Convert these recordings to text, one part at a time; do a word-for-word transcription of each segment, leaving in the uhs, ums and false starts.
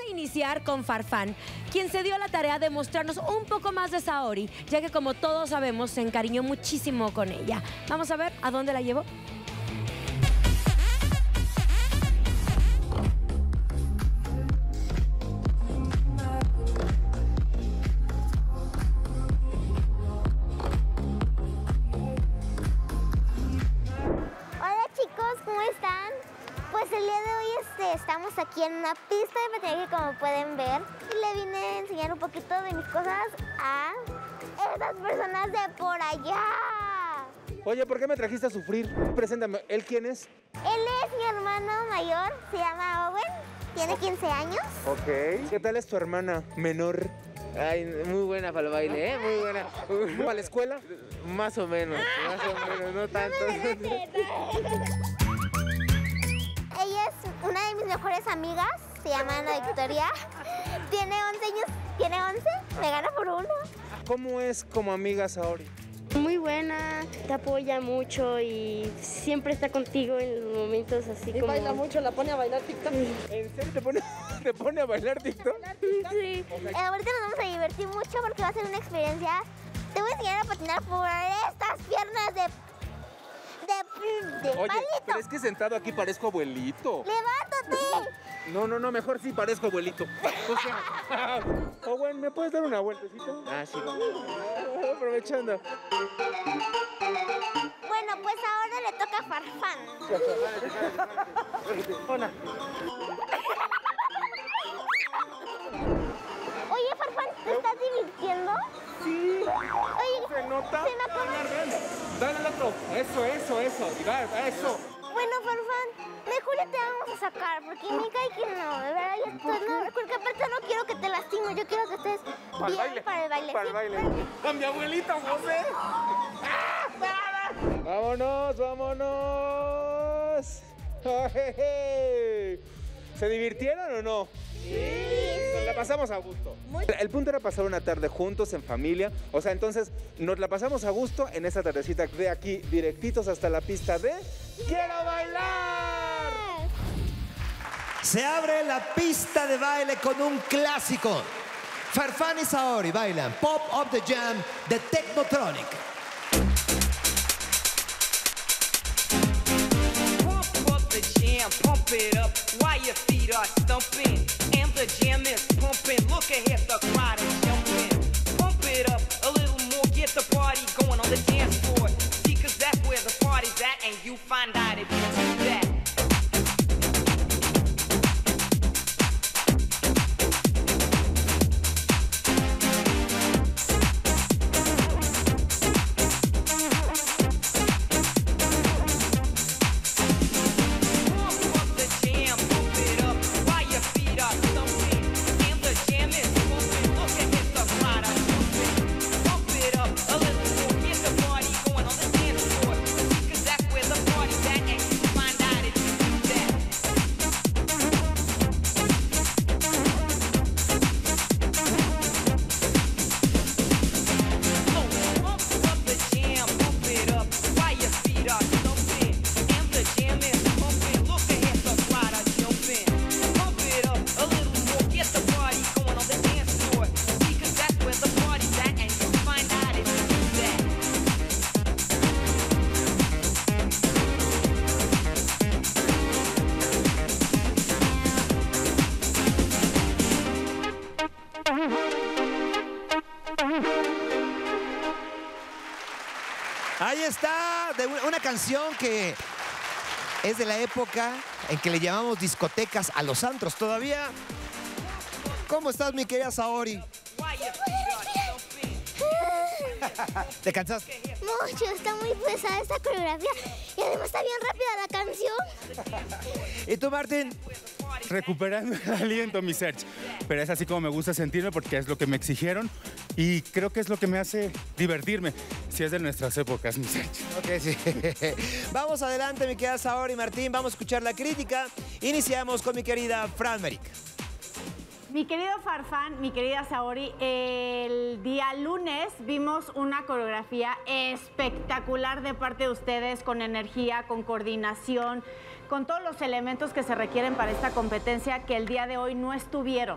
iniciar con Farfán, quien se dio la tarea de mostrarnos un poco más de Saori, ya que como todos sabemos se encariñó muchísimo con ella. Vamos a ver a dónde la llevó. ¿Cómo están? Pues el día de hoy este, estamos aquí en una pista de patinaje, como pueden ver, y le vine a enseñar un poquito de mis cosas a esas personas de por allá. Oye, ¿por qué me trajiste a sufrir? Preséntame, ¿él quién es? Él es mi hermano mayor, se llama Owen, tiene quince años. Ok. ¿Qué tal es tu hermana menor? Ay, muy buena para el baile, ¿eh? Muy buena. ¿Para la escuela? Más o menos, más o menos, no tanto. Ella es una de mis mejores amigas, se llama Ana Victoria. Tiene once años, tiene once, me gana por uno. ¿Cómo es como amiga Saori? Muy buena, te apoya mucho y siempre está contigo en los momentos así y como... baila mucho, la pone a bailar TikTok. ¿En serio te pone, te pone a bailar TikTok? Sí. Eh, ahorita nos vamos a divertir mucho porque va a ser una experiencia. Te voy a enseñar a patinar por estas piernas de... de, de Oye, palito. pero es que sentado aquí parezco abuelito. ¡Levántate! No, no, no, mejor sí parezco abuelito. O sea, Owen, ¿me puedes dar una vueltecita? Ah, sí. Aprovechando. Bueno, pues ahora le toca a Farfán. Hola. Oye, Farfán, ¿te estás divirtiendo? Sí. Oye, ¿Se nota? ¿se nota? Dale al otro. Eso, eso, eso. Diga, eso. Bueno, Farfán, mejor ya te vamos a sacar, porque me cae que no, de verdad, ya estoy, no, porque aparte no quiero que te lastimes, yo quiero que estés Para el bien baile. para el baile. Para el sí, baile. para- A mi abuelito, José. Vámonos, vámonos. ¿Se divirtieron o no? Sí. Nos la pasamos a gusto. El punto era pasar una tarde juntos, en familia. O sea, entonces nos la pasamos a gusto en esa tardecita de aquí, directitos hasta la pista de ¡Quiero bailar! Se abre la pista de baile con un clásico. Farfán y Saori bailan Pop of the Jam de Technotronic. Pump up the jam, pump it up while your feet are stumping. And the jam is pumping. Look ahead, the crowd is jumping. Pump it up a little more, get the party going on the dance floor. See, cause that's where the party's at, and you find out if you do that. Ahí está, de una canción que es de la época en que le llamamos discotecas a los antros todavía. ¿Cómo estás, mi querida Saori? ¿Te cansaste? Mucho, está muy pesada esta coreografía y además está bien rápida la canción. ¿Y tú, Martín? Recuperando el aliento, mi Serge. Pero es así como me gusta sentirme porque es lo que me exigieron y creo que es lo que me hace divertirme, si es de nuestras épocas, mi Serge. Ok, sí. Vamos adelante, mi querida Saori y Martín. Vamos a escuchar la crítica. Iniciamos con mi querida Fran Merrick. Mi querido Farfán, mi querida Saori, el día lunes vimos una coreografía espectacular de parte de ustedes, con energía, con coordinación, con todos los elementos que se requieren para esta competencia que el día de hoy no estuvieron.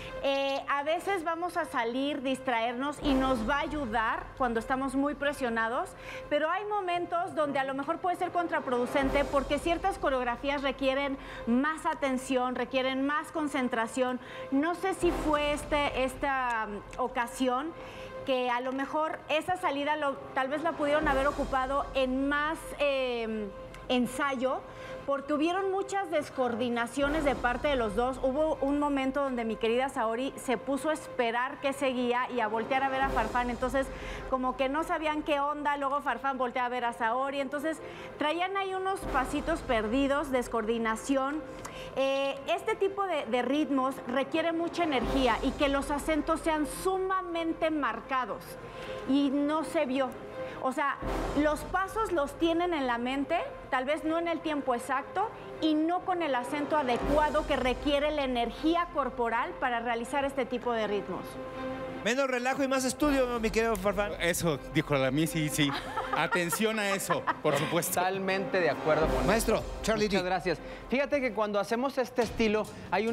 Eh, a veces vamos a salir, distraernos y nos va a ayudar cuando estamos muy presionados, pero hay momentos donde a lo mejor puede ser contraproducente porque ciertas coreografías requieren más atención, requieren más concentración. No sé si fue este, esta um, ocasión que a lo mejor esa salida lo, tal vez la pudieron haber ocupado en más eh, ensayo, porque hubieron muchas descoordinaciones de parte de los dos. Hubo un momento donde mi querida Saori se puso a esperar que seguía y a voltear a ver a Farfán, entonces como que no sabían qué onda, luego Farfán voltea a ver a Saori, entonces traían ahí unos pasitos perdidos, descoordinación. Eh, este tipo de, de ritmos requiere mucha energía y que los acentos sean sumamente marcados y no se vio. O sea, los pasos los tienen en la mente, tal vez no en el tiempo exacto y no con el acento adecuado que requiere la energía corporal para realizar este tipo de ritmos. Menos relajo y más estudio, mi querido Farfán. Eso, dijo la mí, sí, sí. Atención a eso, por supuesto. Totalmente de acuerdo con Maestro, eso. Charlie Muchas D. gracias. Fíjate que cuando hacemos este estilo, hay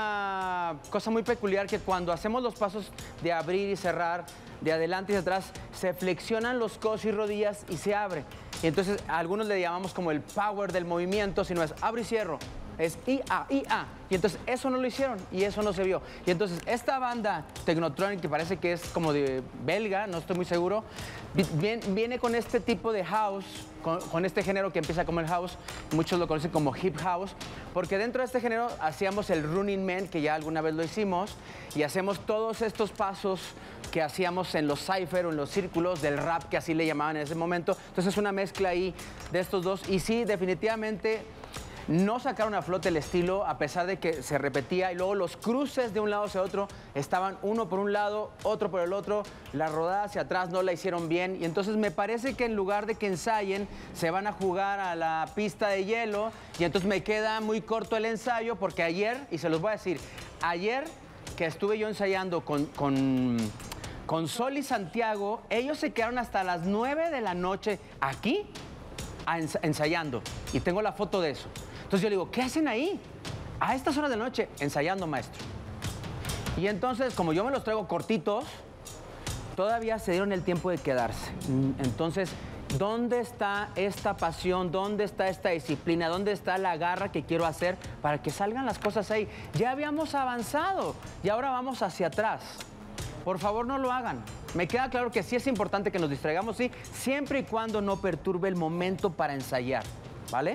una cosa muy peculiar que cuando hacemos los pasos de abrir y cerrar, de adelante y de atrás, se flexionan los codos y rodillas y se abre. Y entonces a algunos le llamamos como el power del movimiento, si no es abro y cierro. Es I A, I A. Y entonces eso no lo hicieron y eso no se vio. Y entonces esta banda Technotronic, que parece que es como de belga, no estoy muy seguro, viene, viene con este tipo de house, con, con este género que empieza como el house, muchos lo conocen como hip house, porque dentro de este género hacíamos el Running Man, que ya alguna vez lo hicimos, y hacemos todos estos pasos que hacíamos en los cypher o en los círculos del rap, que así le llamaban en ese momento. Entonces es una mezcla ahí de estos dos. Y sí, definitivamente no sacaron a flote el estilo, a pesar de que se repetía. Y luego los cruces de un lado hacia otro estaban uno por un lado, otro por el otro. La rodada hacia atrás no la hicieron bien. Y entonces me parece que en lugar de que ensayen, se van a jugar a la pista de hielo. Y entonces me queda muy corto el ensayo, porque ayer, y se los voy a decir, ayer que estuve yo ensayando con... con Con Sol y Santiago, ellos se quedaron hasta las nueve de la noche aquí ens ensayando. Y tengo la foto de eso. Entonces yo le digo, ¿qué hacen ahí? A estas horas de la noche, ensayando, maestro. Y entonces, como yo me los traigo cortitos, todavía se dieron el tiempo de quedarse. Entonces, ¿dónde está esta pasión? ¿Dónde está esta disciplina? ¿Dónde está la garra que quiero hacer para que salgan las cosas ahí? Ya habíamos avanzado y ahora vamos hacia atrás. Por favor, no lo hagan. Me queda claro que sí es importante que nos distraigamos, sí, siempre y cuando no perturbe el momento para ensayar, ¿vale?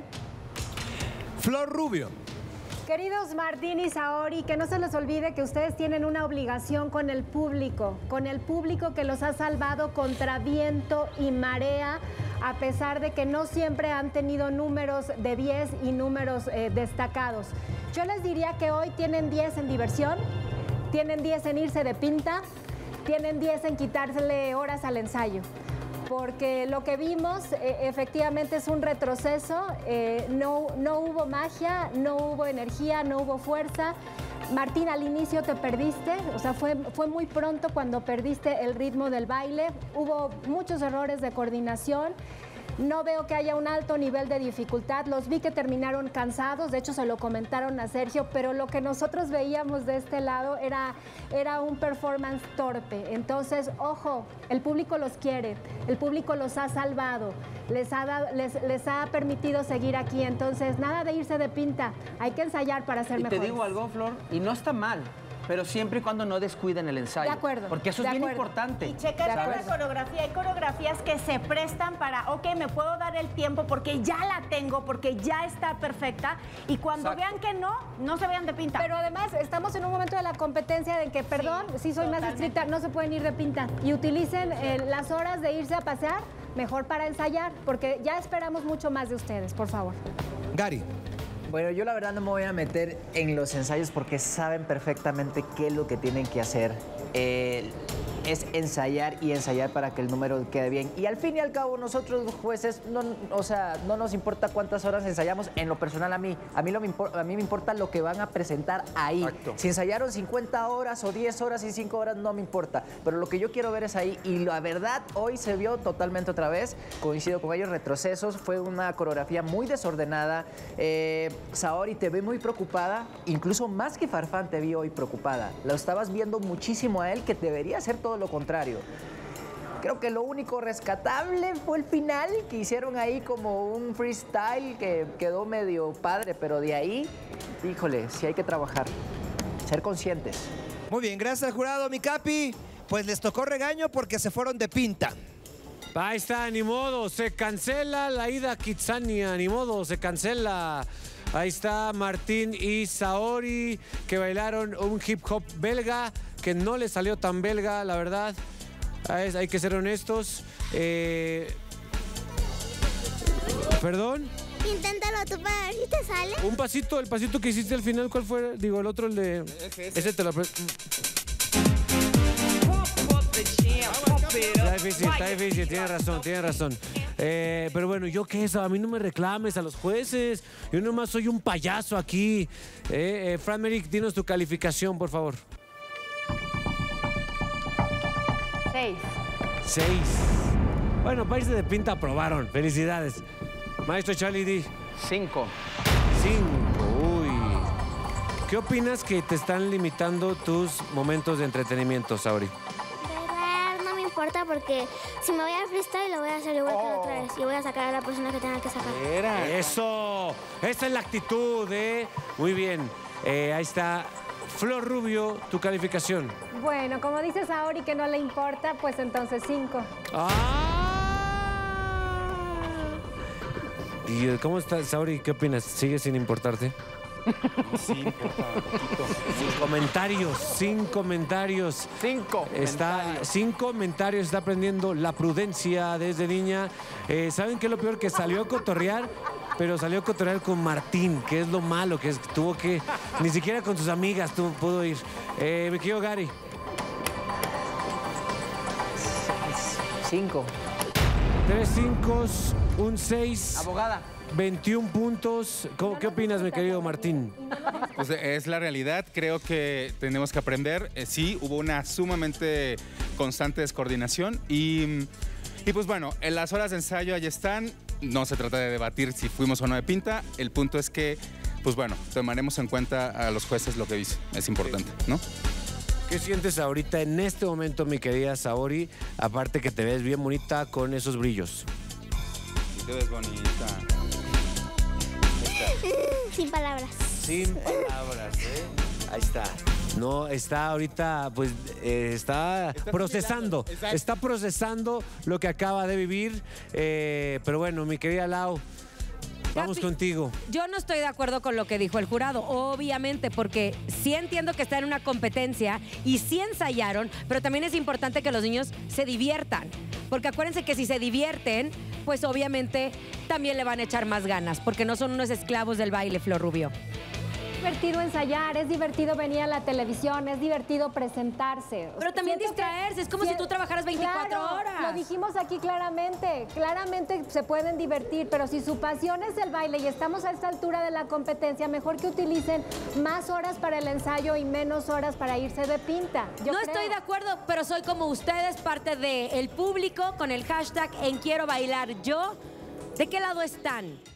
Flor Rubio. Queridos Martín y Saori, que no se les olvide que ustedes tienen una obligación con el público, con el público que los ha salvado contra viento y marea, a pesar de que no siempre han tenido números de diez y números eh, destacados. Yo les diría que hoy tienen diez en diversión, tienen diez en irse de pinta, tienen diez en quitársele horas al ensayo. Porque lo que vimos eh, efectivamente es un retroceso, eh, no, no hubo magia, no hubo energía, no hubo fuerza. Martín, al inicio te perdiste, o sea, fue, fue muy pronto cuando perdiste el ritmo del baile, hubo muchos errores de coordinación. No veo que haya un alto nivel de dificultad. Los vi que terminaron cansados, de hecho se lo comentaron a Sergio, pero lo que nosotros veíamos de este lado era, era un performance torpe. Entonces, ojo, el público los quiere, el público los ha salvado, les ha, dado, les, les ha permitido seguir aquí. Entonces, nada de irse de pinta, hay que ensayar para ser y mejores. Te digo algo, Flor, y no está mal, pero siempre y cuando no descuiden el ensayo. De acuerdo. Porque eso de es bien acuerdo. importante. Y checar la coreografía. Hay coreografías que se prestan para, ok, me puedo dar el tiempo porque ya la tengo, porque ya está perfecta. Y cuando Exacto. vean que no, no se vean de pinta. Pero además estamos en un momento de la competencia de que, perdón, sí, soy totalmente. más estricta, no se pueden ir de pinta. Y utilicen eh, las horas de irse a pasear mejor para ensayar, porque ya esperamos mucho más de ustedes, por favor. Gary. Bueno, yo la verdad no me voy a meter en los ensayos porque saben perfectamente qué es lo que tienen que hacer. Eh, es ensayar y ensayar para que el número quede bien. Y al fin y al cabo, nosotros los jueces, no, o sea, no nos importa cuántas horas ensayamos. En lo personal, a mí, a mí, lo, a mí me importa lo que van a presentar ahí. Exacto. Si ensayaron cincuenta horas o diez horas y cinco horas, no me importa. Pero lo que yo quiero ver es ahí. Y la verdad, hoy se vio totalmente otra vez. Coincido con ellos, retrocesos. Fue una coreografía muy desordenada. Eh, Saori, te ve muy preocupada. Incluso más que Farfán te vi hoy preocupada. Lo estabas viendo muchísimo a él, que debería hacer todo lo contrario. Creo que lo único rescatable fue el final, que hicieron ahí como un freestyle que quedó medio padre, pero de ahí, híjole, sí hay que trabajar, ser conscientes. Muy bien, gracias al jurado, mi Capi. Pues les tocó regaño porque se fueron de pinta. Ahí está, ni modo, se cancela la ida a Kitsania, ni modo, se cancela. Ahí está Martín y Saori, que bailaron un hip hop belga, que no les salió tan belga, la verdad. Hay que ser honestos. Eh... ¿Perdón? Inténtalo tú para ver si te sale. Un pasito, el pasito que hiciste al final, ¿cuál fue? Digo, el otro, el de... Ese, ese. ese te lo... Está difícil, está difícil, tienes razón, tienes razón. Eh, pero bueno, ¿yo qué es? A mí no me reclames a los jueces. Yo nomás soy un payaso aquí. Eh, eh, Fran Merrick, dinos tu calificación, por favor. Seis. Seis. Bueno, Países de Pinta aprobaron. Felicidades. Maestro Charlie D. Cinco. Cinco, uy. ¿Qué opinas que te están limitando tus momentos de entretenimiento, Saori? No me importa porque si me voy a freestyle lo voy a hacer igual oh. que la otra vez. Y voy a sacar a la persona que tenga que sacar. Era. Eso. Esa es la actitud, ¿eh? Muy bien. Eh, ahí está. Flor Rubio, tu calificación. Bueno, como dice Saori que no le importa, pues entonces cinco. ¡Ah! ¿Y cómo estás, Saori? ¿Qué opinas? ¿Sigue sin importarte? Sí, importa un poquito. Sin comentarios, sin comentarios. Cinco está, comentarios. Sin comentarios, está aprendiendo la prudencia desde niña. Eh, ¿Saben qué es lo peor? Que salió a cotorrear, pero salió a cotorrear con Martín, que es lo malo, que es, tuvo que... Ni siquiera con sus amigas tuvo, pudo ir. Eh, me quiero Gary. Cinco. Tres cinco, un seis. Abogada. veintiún puntos. ¿Cómo, ¿Qué opinas, mi querido Martín? Pues es la realidad, creo que tenemos que aprender. Eh, sí, hubo una sumamente constante descoordinación y, y pues bueno, en las horas de ensayo ahí están. No se trata de debatir si fuimos o no de pinta. El punto es que, pues bueno, tomaremos en cuenta a los jueces lo que dicen. Es importante, ¿no? ¿Qué sientes ahorita en este momento, mi querida Saori? Aparte que te ves bien bonita con esos brillos. Sí, te ves bonita. Sin palabras. Sin palabras, ¿eh? Ahí está. No, está ahorita, pues, eh, está, está procesando. Está procesando lo que acaba de vivir. Eh, pero bueno, mi querida Lau, vamos Capi, contigo. Yo no estoy de acuerdo con lo que dijo el jurado, obviamente, porque sí entiendo que está en una competencia y sí ensayaron, pero también es importante que los niños se diviertan. Porque acuérdense que si se divierten, pues obviamente también le van a echar más ganas, porque no son unos esclavos del baile, Flor Rubio. Es divertido ensayar, es divertido venir a la televisión, es divertido presentarse. Pero también Siento distraerse, que, es como si tú trabajaras veinticuatro claro, horas. Lo dijimos aquí claramente, claramente se pueden divertir, pero si su pasión es el baile y estamos a esta altura de la competencia, mejor que utilicen más horas para el ensayo y menos horas para irse de pinta. Yo no creo. estoy de acuerdo, pero soy como ustedes, parte del público con el hashtag en Quiero Bailar Yo. ¿De qué lado están?